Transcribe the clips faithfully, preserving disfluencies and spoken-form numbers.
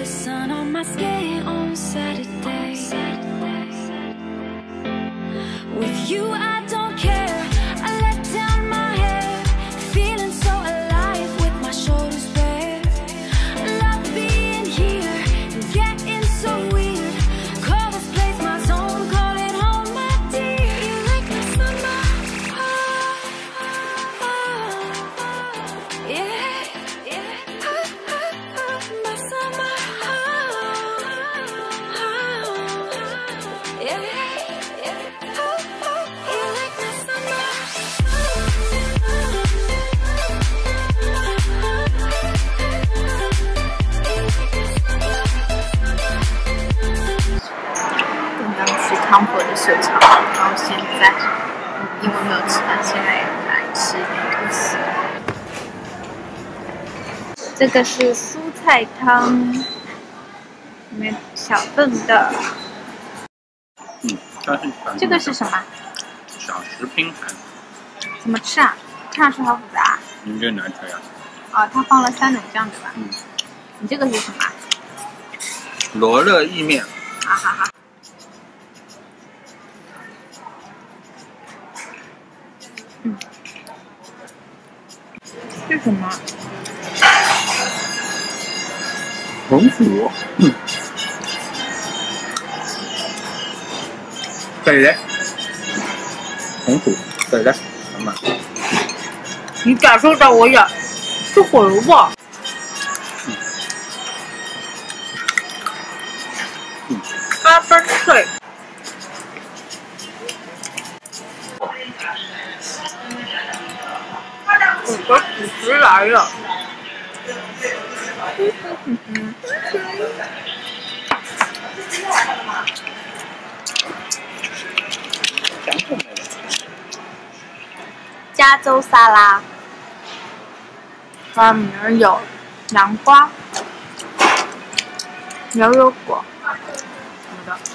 sun on my skin on Saturday. With you, I don't care. I let down my hair, feeling so alive with my shoulders bare. Love being here and getting so weird. Call this place my zone, call it home, my dear. You like my summer, oh, oh, oh, yeah, yeah, oh, oh, oh, my summer, oh, oh, yeah, yeah. 康佛的秀场，然后现在因为没有吃饭，现在来吃吐司。这个是蔬菜汤，里面小份的。 嗯，它是这个是什么？ 小食拼盘。 怎么吃啊？看上去好复杂。 你这拿出来呀？ 哦，它放了三种酱对吧？ 嗯。 你这个是什么？ 罗勒意面。 好好好。 嗯，这是什么？ 红薯。嗯。对的。红薯，对的，什么？ 你感受到我咬是火萝卜。 嗯。嗯。 八分脆。 我的主食来了，加州沙拉，它里面有南瓜、牛油果什么的，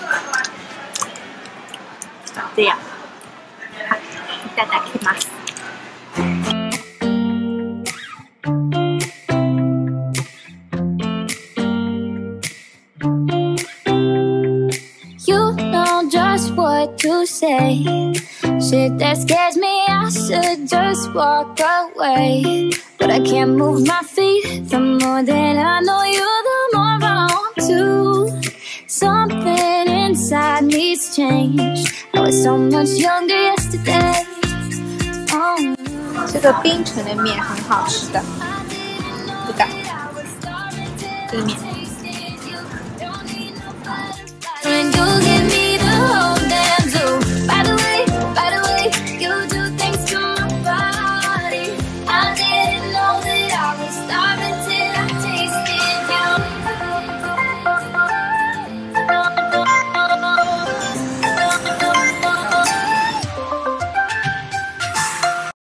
这样，好，いただきます。 What to say? Shit that scares me, I should just walk away. But I can't move my feet. The more that I know you, the more I want to. Something inside me's changed. I was so much younger yesterday. Oh. 这个冰城的面很好吃的，这个这个面。